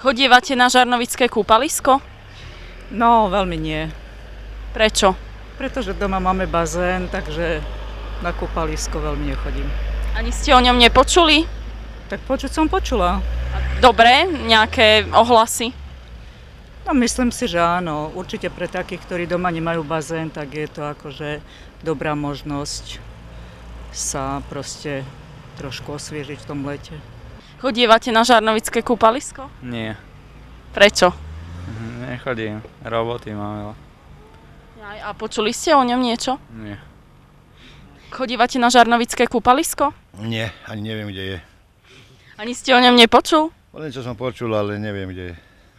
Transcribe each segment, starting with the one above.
Chodívate na Žarnovické kúpalisko? No, veľmi nie. Prečo? Pretože doma máme bazén, takže na kúpalisko veľmi nechodím. Ani ste o ňom nepočuli? Tak počuť som počula. Dobre, nejaké ohlasy? No, myslím si, že áno. Určite pre takých, ktorí doma nemajú bazén, tak je to akože dobrá možnosť sa proste trošku osviežiť v tom lete. Chodívate na Žarnovické kúpalisko? Nie, Prečo? nechodím. Roboty mám veľa. A počuli ste o ňom niečo? Nie. Chodívate na Žarnovické kúpalisko? Nie, ani neviem, kde je. Ani ste o ňom nepočul? Len čo som počul, ale neviem, kde je.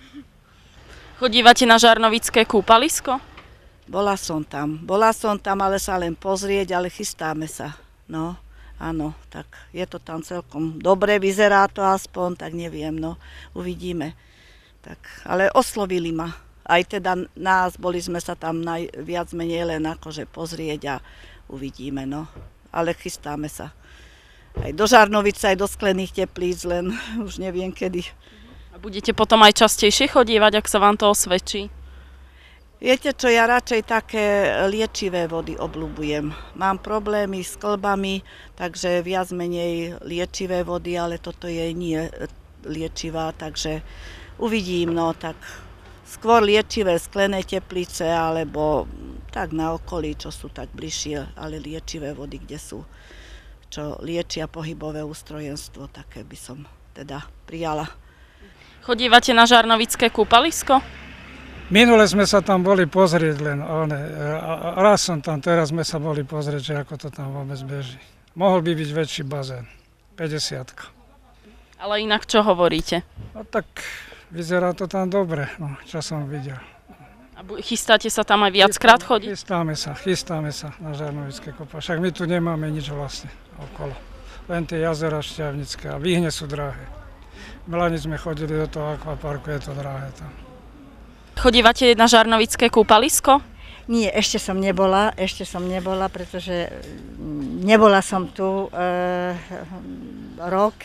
Chodívate na Žarnovické kúpalisko? Bola som tam, ale sa len pozrieť, ale chystáme sa. No, áno, tak je to tam celkom dobre, vyzerá to aspoň, tak neviem, no, uvidíme. Tak, ale oslovili ma. Aj teda nás, boli sme sa tam viac menej len akože pozrieť a uvidíme, no. Ale chystáme sa. Aj do Žarnovice, aj do Sklených Teplíc, len už neviem kedy. A budete potom aj častejšie chodívať, ak sa vám to osvedčí? Viete čo, ja radšej také liečivé vody obľúbujem. Mám problémy s kĺbami, takže viac menej liečivé vody, ale toto je nie liečivá, takže uvidím, no tak skôr liečivé Sklené Teplice, alebo tak na okolí, čo sú tak bližšie, ale liečivé vody, kde sú, čo liečia pohybové ústrojenstvo, také by som teda prijala. Chodívate na Žarnovické kúpalisko? Minule sme sa tam boli pozrieť len, raz som tam, teraz sme sa boli pozrieť, že ako to tam vôbec beží. Mohol by byť väčší bazén, 50. Ale inak čo hovoríte? No tak vyzerá to tam dobre, no, čo som videl. A chystáte sa tam aj viackrát chodiť? Chystáme sa na Žarnovické kúpalisko. Však my tu nemáme nič vlastne okolo. Len tie jazera Šťavnické a výhne sú drahé. V Lani sme chodili do toho akvaparku, je to drahé tam. Chodívate na Žarnovické kúpalisko? Nie, ešte som nebola, pretože nebola som tu rok,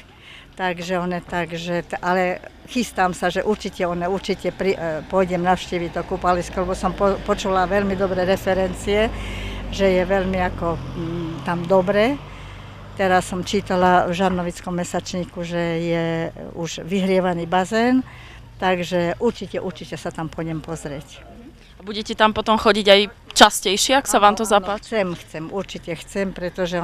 ale chystám sa, že určite pôjdem navštíviť to kúpalisko, lebo som počula veľmi dobré referencie, že je veľmi ako tam dobre. Teraz som čítala v Žarnovickom mesačníku, že je už vyhrievaný bazén, takže určite sa tam pôjdem pozrieť. A budete tam potom chodiť aj častejšie, ak sa vám to zapáči? Určite chcem, pretože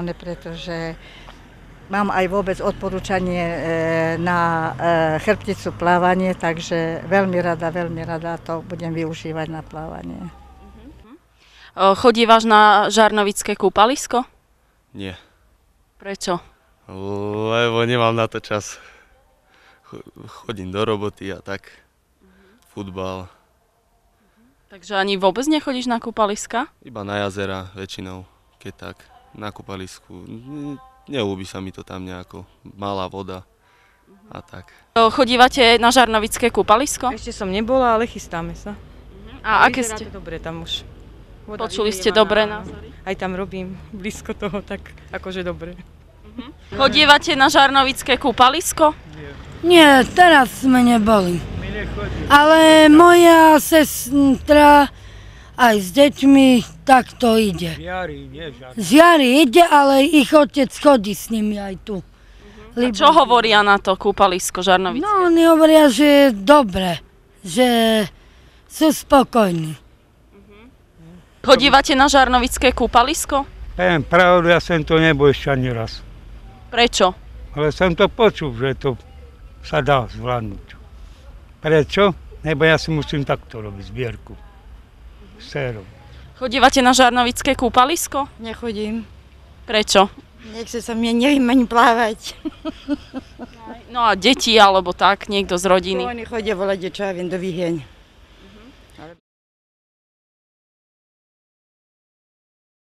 mám aj vôbec odporúčanie na chrbticu plávanie, takže veľmi rada to budem využívať na plávanie. Chodívaš na Žarnovické kúpalisko? Nie. Prečo? Lebo nemám na to čas. Chodím do roboty a tak. Futbal. Takže ani vôbec nechodíš na kúpaliska? Iba na jazera väčšinou, keď tak. Na kúpalisku. Neľúbi sa mi to tam nejako. Malá voda a tak. Chodívate na Žarnovické kúpalisko? Ešte som nebola, ale chystáme sa. A aké ste? Dobre tam už. Počuli ste dobré názory? Aj tam robím blízko toho, tak akože dobre. Chodívate na Žarnovické kúpalisko? Nie, teraz sme neboli. Ale moja sestra aj s deťmi takto ide. Z Jary ide, ale ich otec chodí s nimi aj tu. A čo hovoria na to kúpalisko Žarnovické? No, oni hovoria, že je dobre, že sú spokojní. Chodívate na Žarnovické kúpalisko? Poviem pravdu, ja som to nebol ešte ani raz. Prečo? Ale som to počul, že to sa dá zvládnuť. Prečo? Lebo ja si musím takto robiť zbierku. Sérom. Chodívate na Žarnovické kúpalisko? Nechodím. Prečo? Nechce sa mne, neviem ani plávať. No a deti alebo tak, niekto z rodiny? Oni chodia volať, čo ja viem, do Výheň.